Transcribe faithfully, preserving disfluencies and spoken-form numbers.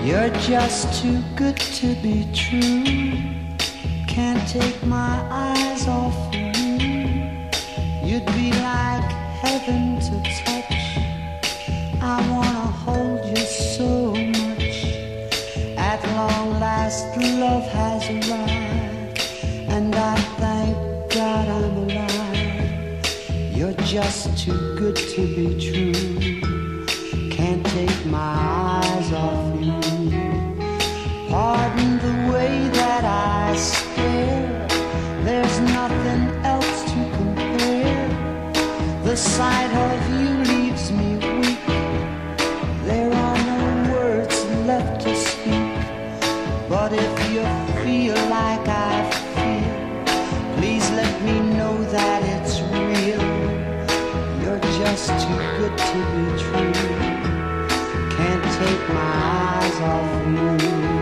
You're just too good to be true. Can't take my eyes off you. You'd be like heaven to touch. I wanna hold you so much. At long last love has arrived, and I thank God I'm alive. You're just too good to be true. Can't take my eyes off you. Pardon the way that I stare. There's nothing else to compare. The sight of you leaves me weak. There are no words left to speak. But if you feel like I feel, please let me know that it's real. You're just too good to be true. Can't take my eyes off you.